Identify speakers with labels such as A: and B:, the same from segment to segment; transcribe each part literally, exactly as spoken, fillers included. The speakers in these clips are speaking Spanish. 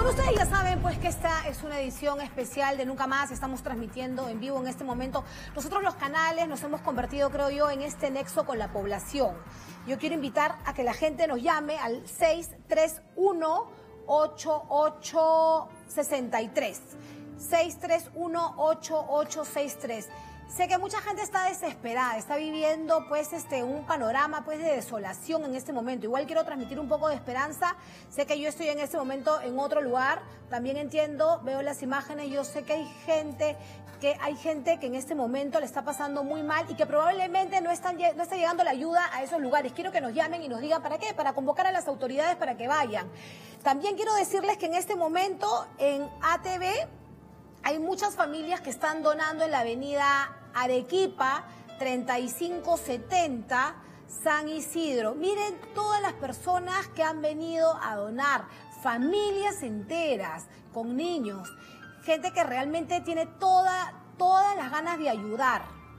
A: Bueno, ustedes ya saben pues que esta es una edición especial de Nunca Más. Estamos transmitiendo en vivo en este momento. Nosotros los canales nos hemos convertido, creo yo, en este nexo con la población. Yo quiero invitar a que la gente nos llame al seis tres uno, ocho ocho seis tres. seis tres uno, ocho ocho seis tres. Sé que mucha gente está desesperada, está viviendo pues este un panorama pues de desolación en este momento. Igual quiero transmitir un poco de esperanza. Sé que yo estoy en este momento en otro lugar. También entiendo, veo las imágenes, yo sé que hay gente que hay gente que en este momento le está pasando muy mal y que probablemente no están no está llegando la ayuda a esos lugares. Quiero que nos llamen y nos digan para qué, para convocar a las autoridades para que vayan. También quiero decirles que en este momento en A T V hay muchas familias que están donando en la avenida Arequipa, treinta y cinco setenta, San Isidro. Miren todas las personas que han venido a donar, familias enteras, con niños, gente que realmente tiene toda, todas las ganas de ayudar.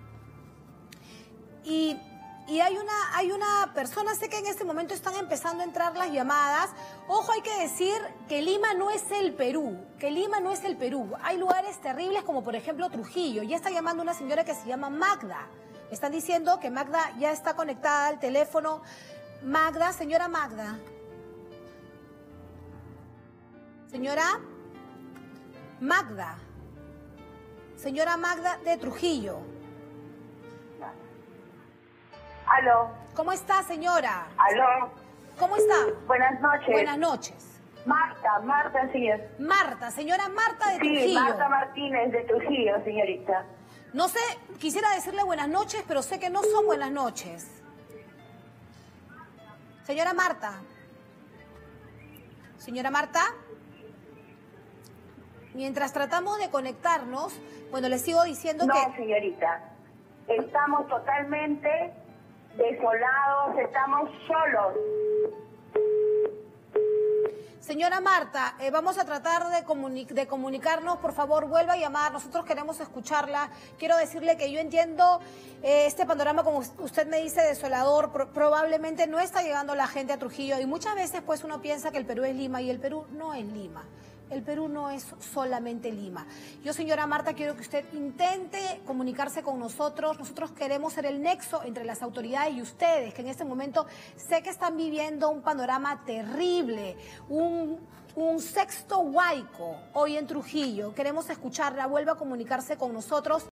A: Y... Y hay una, hay una persona, sé que en este momento están empezando a entrar las llamadas. Ojo, hay que decir que Lima no es el Perú, que Lima no es el Perú. Hay lugares terribles como por ejemplo Trujillo. Ya está llamando una señora que se llama Magda. Están diciendo que Magda ya está conectada al teléfono. Magda, señora Magda. Señora Magda. Señora Magda de Trujillo.
B: Aló.
A: ¿Cómo está, señora?
B: Aló.
A: ¿Cómo está?
B: Buenas noches.
A: Buenas noches.
B: Marta, Marta, sí es.
A: Marta, señora Marta de
B: Sí,
A: Trujillo.
B: Marta Martínez de Trujillo, señorita.
A: No sé, quisiera decirle buenas noches, pero sé que no son buenas noches. Señora Marta. Señora Marta. Mientras tratamos de conectarnos, bueno, les sigo diciendo
B: no,
A: que...
B: No, señorita. Estamos totalmente desolados, estamos solos.
A: Señora Marta, eh, vamos a tratar de, comuni de comunicarnos. Por favor, vuelva a llamar. Nosotros queremos escucharla. Quiero decirle que yo entiendo eh, este panorama, como usted me dice, desolador. Pro probablemente no está llegando la gente a Trujillo. Y muchas veces pues uno piensa que el Perú es Lima y el Perú no es Lima. El Perú no es solamente Lima. Yo, señora Marta, quiero que usted intente comunicarse con nosotros. Nosotros queremos ser el nexo entre las autoridades y ustedes, que en este momento sé que están viviendo un panorama terrible, un, un sexto huaico hoy en Trujillo. Queremos escucharla, vuelva a comunicarse con nosotros.